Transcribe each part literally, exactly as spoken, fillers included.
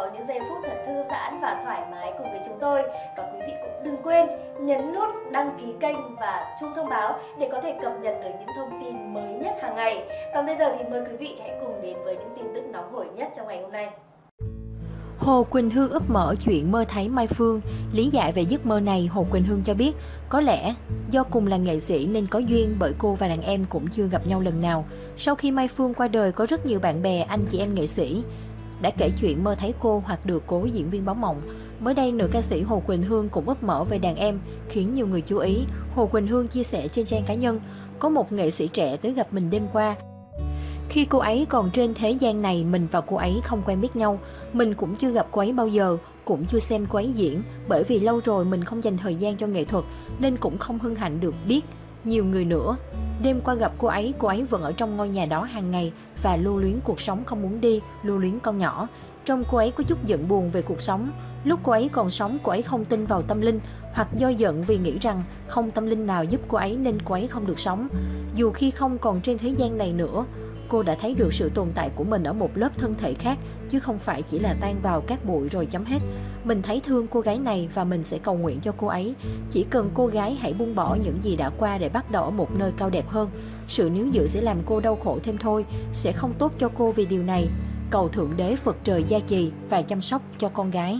có những giây phút thật thư giãn và thoải mái cùng với chúng tôi. Và quý vị cũng đừng quên nhấn nút đăng ký kênh và chuông thông báo để có thể cập nhật được những thông tin mới nhất hàng ngày. Còn bây giờ thì mời quý vị hãy cùng đến với những tin tức nóng hổi nhất trong ngày hôm nay. Hồ Quỳnh Hương úp mở chuyện mơ thấy Mai Phương. Lý giải về giấc mơ này, Hồ Quỳnh Hương cho biết có lẽ do cùng là nghệ sĩ nên có duyên, bởi cô và đàn em cũng chưa gặp nhau lần nào. Sau khi Mai Phương qua đời, có rất nhiều bạn bè, anh chị em nghệ sĩ đã kể chuyện mơ thấy cô hoặc được cố diễn viên báo mộng. Mới đây, nữ ca sĩ Hồ Quỳnh Hương cũng úp mở về đàn em, khiến nhiều người chú ý. Hồ Quỳnh Hương chia sẻ trên trang cá nhân, có một nghệ sĩ trẻ tới gặp mình đêm qua. Khi cô ấy còn trên thế gian này, mình và cô ấy không quen biết nhau. Mình cũng chưa gặp cô ấy bao giờ, cũng chưa xem cô ấy diễn, bởi vì lâu rồi mình không dành thời gian cho nghệ thuật nên cũng không hân hạnh được biết nhiều người nữa. Đêm qua gặp cô ấy, cô ấy vẫn ở trong ngôi nhà đó hàng ngày và lưu luyến cuộc sống, không muốn đi, lưu luyến con nhỏ. Trông cô ấy có chút giận buồn về cuộc sống. Lúc cô ấy còn sống, cô ấy không tin vào tâm linh, hoặc do giận vì nghĩ rằng không tâm linh nào giúp cô ấy nên cô ấy không được sống. Dù khi không còn trên thế gian này nữa, cô đã thấy được sự tồn tại của mình ở một lớp thân thể khác, chứ không phải chỉ là tan vào cát bụi rồi chấm hết. Mình thấy thương cô gái này và mình sẽ cầu nguyện cho cô ấy. Chỉ cần cô gái hãy buông bỏ những gì đã qua để bắt đầu ở một nơi cao đẹp hơn. Sự níu giữ sẽ làm cô đau khổ thêm thôi, sẽ không tốt cho cô vì điều này. Cầu Thượng Đế Phật trời gia trì và chăm sóc cho con gái.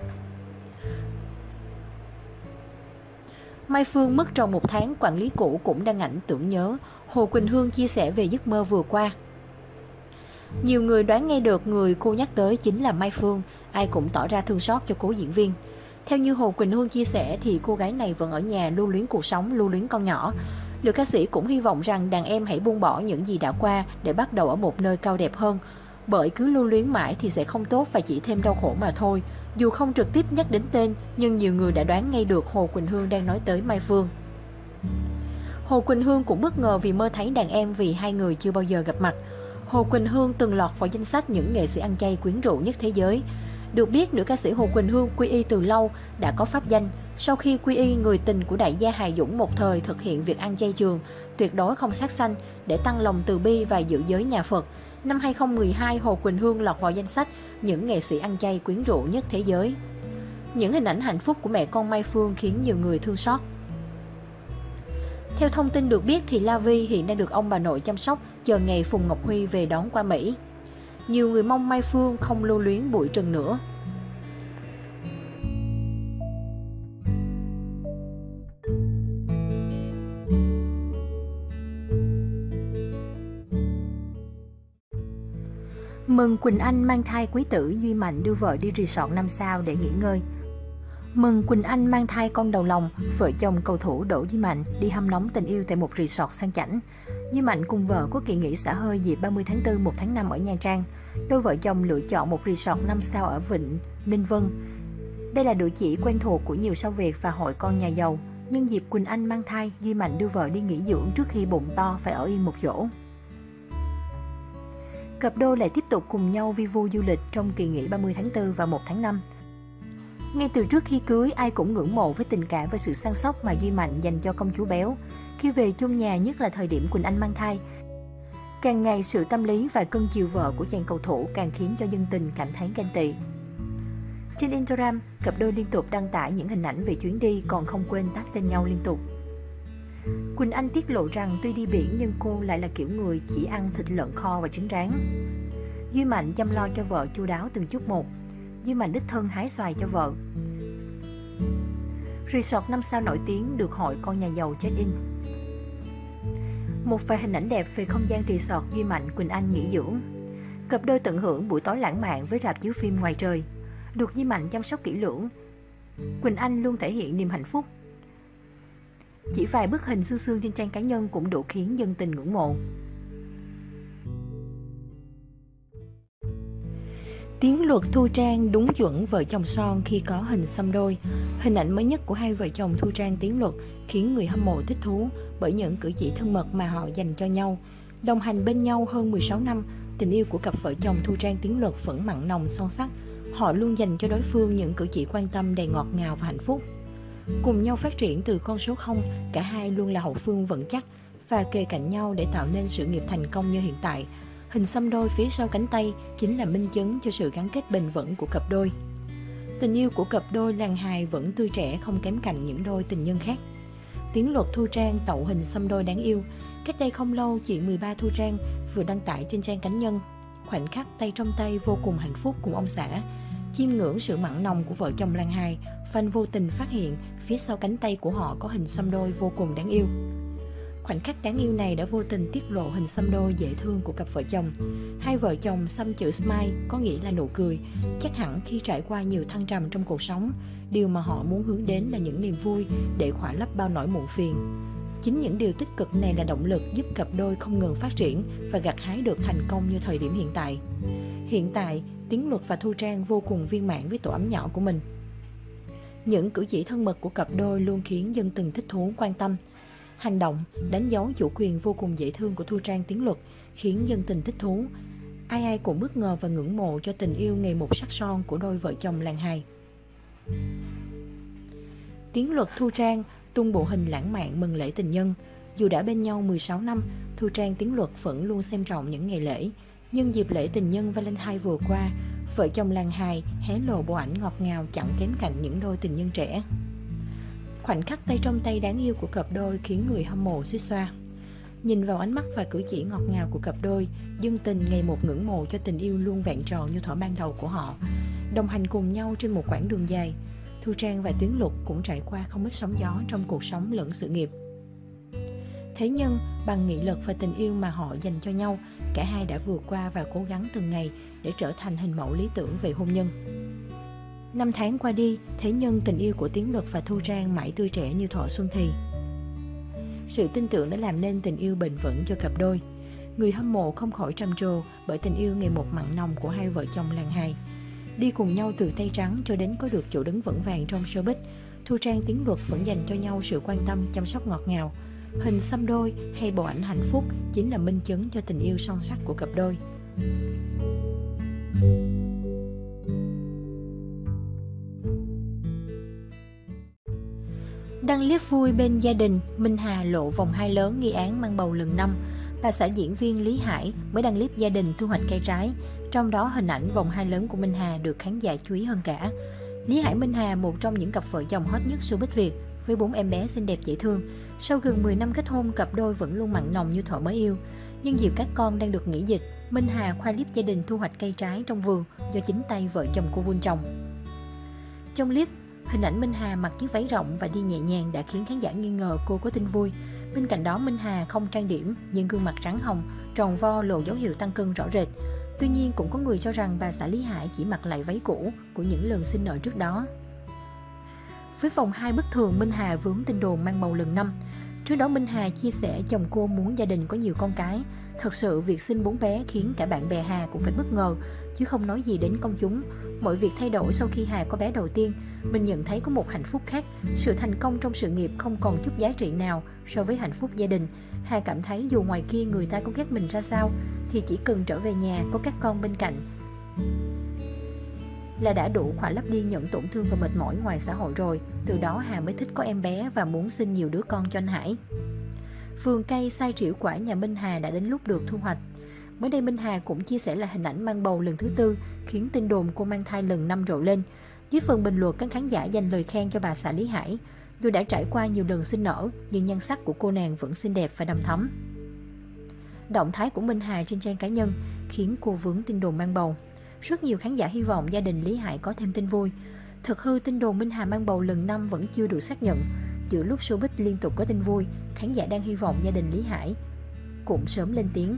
Mai Phương mất tròn một tháng, quản lý cũ cũng đăng ảnh tưởng nhớ. Hồ Quỳnh Hương chia sẻ về giấc mơ vừa qua. Nhiều người đoán ngay được người cô nhắc tới chính là Mai Phương, ai cũng tỏ ra thương xót cho cố diễn viên. Theo như Hồ Quỳnh Hương chia sẻ thì cô gái này vẫn ở nhà lưu luyến cuộc sống, lưu luyến con nhỏ. Nữ ca sĩ cũng hy vọng rằng đàn em hãy buông bỏ những gì đã qua để bắt đầu ở một nơi cao đẹp hơn, bởi cứ lưu luyến mãi thì sẽ không tốt và chỉ thêm đau khổ mà thôi. Dù không trực tiếp nhắc đến tên, nhưng nhiều người đã đoán ngay được Hồ Quỳnh Hương đang nói tới Mai Phương. Hồ Quỳnh Hương cũng bất ngờ vì mơ thấy đàn em vì hai người chưa bao giờ gặp mặt. Hồ Quỳnh Hương từng lọt vào danh sách những nghệ sĩ ăn chay quyến rũ nhất thế giới. Được biết, nữ ca sĩ Hồ Quỳnh Hương quy y từ lâu, đã có pháp danh. Sau khi quy y, người tình của đại gia Hà Dũng một thời thực hiện việc ăn chay trường, tuyệt đối không sát sanh để tăng lòng từ bi và giữ giới nhà Phật. Năm hai không một hai, Hồ Quỳnh Hương lọt vào danh sách những nghệ sĩ ăn chay quyến rũ nhất thế giới. Những hình ảnh hạnh phúc của mẹ con Mai Phương khiến nhiều người thương xót. Theo thông tin được biết thì La Vi hiện đang được ông bà nội chăm sóc, chờ ngày Phùng Ngọc Huy về đón qua Mỹ. Nhiều người mong Mai Phương không lưu luyến bụi trần nữa. Mừng Quỳnh Anh mang thai quý tử, Duy Mạnh đưa vợ đi resort năm sao để nghỉ ngơi. Mừng Quỳnh Anh mang thai con đầu lòng, vợ chồng cầu thủ Đỗ Duy Mạnh đi hâm nóng tình yêu tại một resort sang chảnh. Duy Mạnh cùng vợ có kỳ nghỉ xả hơi dịp ba mươi tháng tư, một tháng năm ở Nha Trang. Đôi vợ chồng lựa chọn một resort năm sao ở Vịnh Ninh Vân. Đây là địa chỉ quen thuộc của nhiều sao Việt và hội con nhà giàu. Nhân dịp Quỳnh Anh mang thai, Duy Mạnh đưa vợ đi nghỉ dưỡng trước khi bụng to phải ở yên một chỗ. Cặp đôi lại tiếp tục cùng nhau vi vu du lịch trong kỳ nghỉ ba mươi tháng tư và một tháng năm. Ngay từ trước khi cưới, ai cũng ngưỡng mộ với tình cảm và sự săn sóc mà Duy Mạnh dành cho công chúa béo. Khi về chung nhà, nhất là thời điểm Quỳnh Anh mang thai, càng ngày sự tâm lý và cưng chiều vợ của chàng cầu thủ càng khiến cho dân tình cảm thấy ganh tị. Trên Instagram, cặp đôi liên tục đăng tải những hình ảnh về chuyến đi, còn không quên tag tên nhau liên tục. Quỳnh Anh tiết lộ rằng tuy đi biển nhưng cô lại là kiểu người chỉ ăn thịt lợn kho và trứng rán. Duy Mạnh chăm lo cho vợ chu đáo từng chút một. Duy Mạnh đích thân hái xoài cho vợ. Resort năm sao nổi tiếng được hội con nhà giàu check-in. Một vài hình ảnh đẹp về không gian resort Duy Mạnh, Quỳnh Anh nghỉ dưỡng. Cặp đôi tận hưởng buổi tối lãng mạn với rạp chiếu phim ngoài trời. Được Duy Mạnh chăm sóc kỹ lưỡng, Quỳnh Anh luôn thể hiện niềm hạnh phúc. Chỉ vài bức hình sương sương trên trang cá nhân cũng đủ khiến dân tình ngưỡng mộ. Tiến Luật Thu Trang đúng chuẩn vợ chồng son khi có hình xăm đôi. Hình ảnh mới nhất của hai vợ chồng Thu Trang Tiến Luật khiến người hâm mộ thích thú bởi những cử chỉ thân mật mà họ dành cho nhau. Đồng hành bên nhau hơn mười sáu năm, tình yêu của cặp vợ chồng Thu Trang Tiến Luật vẫn mặn nồng son sắc. Họ luôn dành cho đối phương những cử chỉ quan tâm đầy ngọt ngào và hạnh phúc. Cùng nhau phát triển từ con số không, cả hai luôn là hậu phương vững chắc và kề cạnh nhau để tạo nên sự nghiệp thành công như hiện tại. Hình xăm đôi phía sau cánh tay chính là minh chứng cho sự gắn kết bền vững của cặp đôi. Tình yêu của cặp đôi Lan Hài vẫn tươi trẻ không kém cạnh những đôi tình nhân khác. Tiến Luật Thu Trang tậu hình xăm đôi đáng yêu. Cách đây không lâu, chị mười ba Thu Trang vừa đăng tải trên trang cá nhân khoảnh khắc tay trong tay vô cùng hạnh phúc cùng ông xã. Chiêm ngưỡng sự mặn nồng của vợ chồng Lan Hài, fan vô tình phát hiện phía sau cánh tay của họ có hình xăm đôi vô cùng đáng yêu. Khoảnh khắc đáng yêu này đã vô tình tiết lộ hình xăm đôi dễ thương của cặp vợ chồng. Hai vợ chồng xăm chữ smile có nghĩa là nụ cười. Chắc hẳn khi trải qua nhiều thăng trầm trong cuộc sống, điều mà họ muốn hướng đến là những niềm vui để khỏa lấp bao nỗi muộn phiền. Chính những điều tích cực này là động lực giúp cặp đôi không ngừng phát triển và gặt hái được thành công như thời điểm hiện tại. Hiện tại, Tiến Luật và Thu Trang vô cùng viên mãn với tổ ấm nhỏ của mình. Những cử chỉ thân mật của cặp đôi luôn khiến dân tình thích thú quan tâm. Hành động, đánh dấu chủ quyền vô cùng dễ thương của Thu Trang Tiến Luật khiến dân tình thích thú. Ai ai cũng bất ngờ và ngưỡng mộ cho tình yêu ngày một sắc son của đôi vợ chồng Lan Hài. Tiến Luật Thu Trang tung bộ hình lãng mạn mừng lễ tình nhân. Dù đã bên nhau mười sáu năm, Thu Trang Tiến Luật vẫn luôn xem trọng những ngày lễ. Nhưng dịp lễ tình nhân Valentine vừa qua, vợ chồng Lan Hài hé lộ bộ ảnh ngọt ngào chẳng kém cạnh những đôi tình nhân trẻ. Khoảnh khắc tay trong tay đáng yêu của cặp đôi khiến người hâm mộ suýt xoa. Nhìn vào ánh mắt và cử chỉ ngọt ngào của cặp đôi, dân tình ngày một ngưỡng mộ cho tình yêu luôn vẹn tròn như thuở ban đầu của họ. Đồng hành cùng nhau trên một quãng đường dài, Thu Trang và Tiến Luật cũng trải qua không ít sóng gió trong cuộc sống lẫn sự nghiệp. Thế nhưng, bằng nghị lực và tình yêu mà họ dành cho nhau, cả hai đã vượt qua và cố gắng từng ngày để trở thành hình mẫu lý tưởng về hôn nhân. Năm tháng qua đi, thế nhưng tình yêu của Tiến Luật và Thu Trang mãi tươi trẻ như thuở xuân thì. Sự tin tưởng đã làm nên tình yêu bền vững cho cặp đôi. Người hâm mộ không khỏi trầm trồ bởi tình yêu ngày một mặn nồng của hai vợ chồng Lan Hài. Đi cùng nhau từ tay trắng cho đến có được chỗ đứng vững vàng trong showbiz, Thu Trang Tiến Luật vẫn dành cho nhau sự quan tâm, chăm sóc ngọt ngào. Hình xăm đôi hay bộ ảnh hạnh phúc chính là minh chứng cho tình yêu son sắc của cặp đôi. Đăng clip vui bên gia đình, Minh Hà lộ vòng hai lớn nghi án mang bầu lần năm. Bà xã diễn viên Lý Hải mới đăng clip gia đình thu hoạch cây trái. Trong đó hình ảnh vòng hai lớn của Minh Hà được khán giả chú ý hơn cả. Lý Hải Minh Hà, một trong những cặp vợ chồng hot nhất showbiz Việt, với bốn em bé xinh đẹp dễ thương. Sau gần mười năm kết hôn, cặp đôi vẫn luôn mặn nồng như thuở mới yêu. Nhưng dịp các con đang được nghỉ dịch, Minh Hà khoe clip gia đình thu hoạch cây trái trong vườn do chính tay vợ chồng cô vun trồng. Trong clip, hình ảnh Minh Hà mặc chiếc váy rộng và đi nhẹ nhàng đã khiến khán giả nghi ngờ cô có tin vui. Bên cạnh đó, Minh Hà không trang điểm nhưng gương mặt trắng hồng, tròn vo lộ dấu hiệu tăng cân rõ rệt. Tuy nhiên cũng có người cho rằng bà xã Lý Hải chỉ mặc lại váy cũ của những lần sinh nở trước đó. Với vòng hai bất thường, Minh Hà vướng tin đồn mang bầu lần năm. Trước đó Minh Hà chia sẻ chồng cô muốn gia đình có nhiều con cái. Thật sự việc sinh bốn bé khiến cả bạn bè Hà cũng phải bất ngờ, chứ không nói gì đến công chúng. Mọi việc thay đổi sau khi Hà có bé đầu tiên. Mình nhận thấy có một hạnh phúc khác. Sự thành công trong sự nghiệp không còn chút giá trị nào so với hạnh phúc gia đình. Hà cảm thấy dù ngoài kia người ta có ghét mình ra sao, thì chỉ cần trở về nhà có các con bên cạnh là đã đủ khỏa lấp đi những tổn thương và mệt mỏi ngoài xã hội rồi. Từ đó Hà mới thích có em bé và muốn sinh nhiều đứa con cho anh Hải. Vườn cây sai trĩu quả nhà Minh Hà đã đến lúc được thu hoạch. Mới đây Minh Hà cũng chia sẻ là hình ảnh mang bầu lần thứ tư khiến tin đồn cô mang thai lần năm rộ lên. Dưới phần bình luận, các khán giả dành lời khen cho bà xã Lý Hải. Dù đã trải qua nhiều lần sinh nở, nhưng nhan sắc của cô nàng vẫn xinh đẹp và đầm thắm. Động thái của Minh Hà trên trang cá nhân khiến cô vướng tin đồn mang bầu. Rất nhiều khán giả hy vọng gia đình Lý Hải có thêm tin vui. Thật hư, tin đồn Minh Hà mang bầu lần năm vẫn chưa được xác nhận. Giữa lúc showbiz liên tục có tin vui, khán giả đang hy vọng gia đình Lý Hải cũng sớm lên tiếng.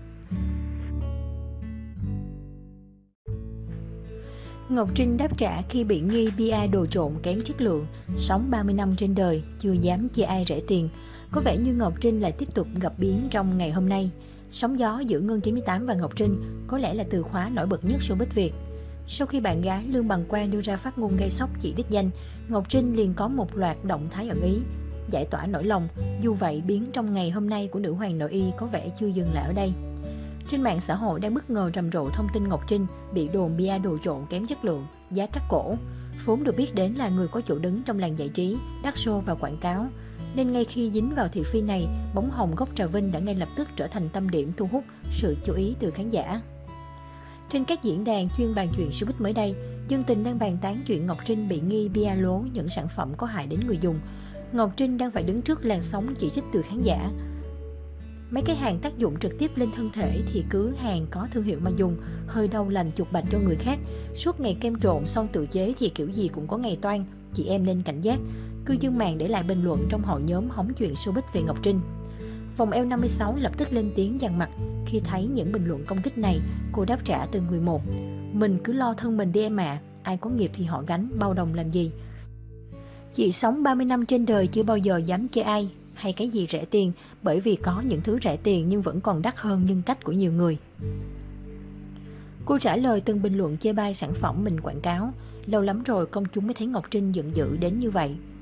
Ngọc Trinh đáp trả khi bị nghi pê e đồ trộn kém chất lượng. Sống ba mươi năm trên đời, chưa dám chia ai rẻ tiền. Có vẻ như Ngọc Trinh lại tiếp tục gặp biến trong ngày hôm nay. Sóng gió giữa Ngân chín mươi tám và Ngọc Trinh có lẽ là từ khóa nổi bật nhất showbiz Việt. Sau khi bạn gái Lương Bằng Quang đưa ra phát ngôn gây sốc chỉ đích danh, Ngọc Trinh liền có một loạt động thái ẩn ý, giải tỏa nỗi lòng. Dù vậy, biến trong ngày hôm nay của nữ hoàng nội y có vẻ chưa dừng lại ở đây. Trên mạng xã hội đang bất ngờ rầm rộ thông tin Ngọc Trinh bị đồn bia đồ trộn kém chất lượng, giá cắt cổ. Vốn được biết đến là người có chỗ đứng trong làng giải trí, đắt show và quảng cáo. Nên ngay khi dính vào thị phi này, bóng hồng gốc Trà Vinh đã ngay lập tức trở thành tâm điểm thu hút sự chú ý từ khán giả. Trên các diễn đàn chuyên bàn chuyện showbiz mới đây, dân tình đang bàn tán chuyện Ngọc Trinh bị nghi bia lố những sản phẩm có hại đến người dùng. Ngọc Trinh đang phải đứng trước làn sóng chỉ trích từ khán giả. Mấy cái hàng tác dụng trực tiếp lên thân thể thì cứ hàng có thương hiệu mà dùng, hơi đau lành chụp bạch cho người khác. Suốt ngày kem trộn son tự chế thì kiểu gì cũng có ngày toan, chị em nên cảnh giác. Cư dân mạng để lại bình luận trong hội nhóm hóng chuyện showbiz về Ngọc Trinh. Vòng eo năm mươi sáu lập tức lên tiếng dằn mặt khi thấy những bình luận công kích này. Cô đáp trả từng người một: "Mình cứ lo thân mình đi em ạ, à. Ai có nghiệp thì họ gánh, bao đồng làm gì. Chị sống ba mươi năm trên đời chưa bao giờ dám chê ai hay cái gì rẻ tiền, bởi vì có những thứ rẻ tiền nhưng vẫn còn đắt hơn nhân cách của nhiều người." Cô trả lời từng bình luận chê bai sản phẩm mình quảng cáo. Lâu lắm rồi công chúng mới thấy Ngọc Trinh giận dữ đến như vậy.